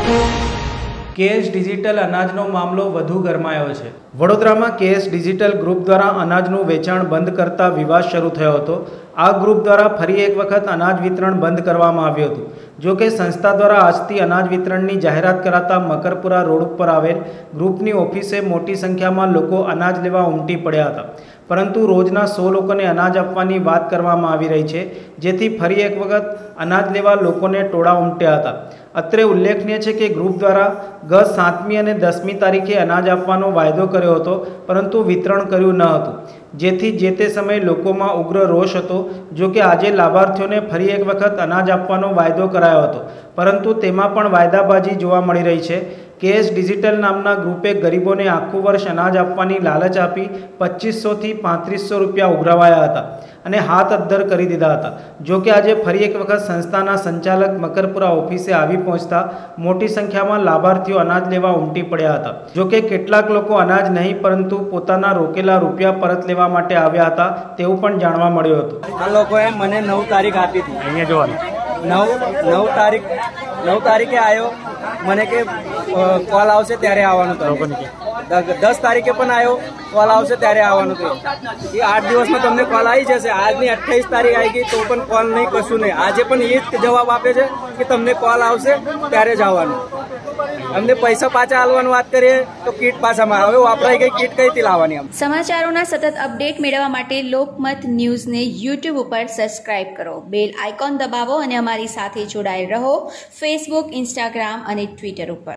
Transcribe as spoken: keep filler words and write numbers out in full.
KS digital અનાજનો મામલો વધુ ગરમાયો છે। વડોદરામાં કેએસ ડિજિટલ ગ્રુપ દ્વારા અનાજનું વેચાણ બંધ કરતા વિવાદ શરૂ થયો હતો। આ ગ્રુપ દ્વારા ફરી એક વખત અનાજ વિતરણ બંધ કરવામાં આવ્યું હતું। જો કે સંસ્થા દ્વારા આજથી અનાજ વિતરણની જાહેરાત કરાતા મકરપુરા રોડ ઉપર આવેલ ગ્રુપની ઓફિસે મોટી સંખ્યામાં લોકો અનાજ લેવા ઉમટી પડ્યા હતા, પરંતુ રોજના સો લોકોને અનાજ આપવાની વાત કરવામાં આવી રહી છે, જેથી ફરી એક વખત અનાજ લેવા લોકોને ટોળા ઉમટ્યા હતા। અત્રે ઉલ્લેખનીય છે કે ગ્રુપ દ્વારા ગત સાતમી અને દસમી તારીખે અનાજ આપવાનો વાયદો કર્યો હતો, પરંતુ વિતરણ કર્યું ન હતું, જેથી જે તે સમયે લોકોમાં ઉગ્ર રોષ હતો। જો કે આજે લાભાર્થીઓને ફરી એક વખત અનાજ આપવાનો વાયદો કરાયો હતો, પરંતુ તેમાં પણ વાયદાબાજી જોવા મળી રહી છે। કેએસ ડિજિટલ નામના ગ્રુપે ગરીબોને આખું વર્ષ અનાજ આપવાની લાલચ આપી પચીસોથી પાંત્રીસો રૂપિયા ઉઘરાવાયા હતા અને હાથ અદ્ધર કરી દીધા હતા। જો કે આજે ફરી એક વખત સંસ્થાના સંચાલક મકરપુરા ઓફિસે આવી પહોંચતા મોટી સંખ્યામાં લાભાર્થીઓ અનાજ લેવા ઉમટી પડ્યા હતા। જો કે કેટલાક લોકો અનાજ નહીં પરંતુ પોતાના રોકેલા રૂપિયા પરત લેવા માટે આવ્યા હતા તેવું પણ જાણવા મળ્યું હતું। આ લોકોએ મને નવ તારીખ આપી હતી, અહીંયા જોવાનું નવ નવ તારીખ નવ તારીખે આવ્યો, મને કે કોલ આવશે ત્યારે આવવાનું હતું। દસ તારીખે પણ આવ્યો, કોલ આવશે ત્યારે આવવાનું હતું। એ આઠ દિવસમાં તમને કોલ આવી જશે। આજની અઠ્યાવીસ તારીખ આવી ગઈ તો પણ કોલ નહીં, કશું નહીં। આજે પણ એ જ જવાબ આપે છે કે તમને કોલ આવશે ત્યારે જ આવવાનું। અમને પૈસા પાછા આલવાની વાત કરીએ તો કીટ પાછામાં હવે વાપરાઈ ગઈ કીટ કઈથી લાવવાની? આમ સમાચારોના સતત અપડેટ મેળવવા માટે લોકમત ન્યૂઝને યુટ્યુબ ઉપર સબસ્ક્રાઇબ કરો, બેલ આઇકોન દબાવો અને અમારી સાથે જોડાયેલ રહો ફેસબુક, ઇન્સ્ટાગ્રામ અને ટ્વિટર ઉપર।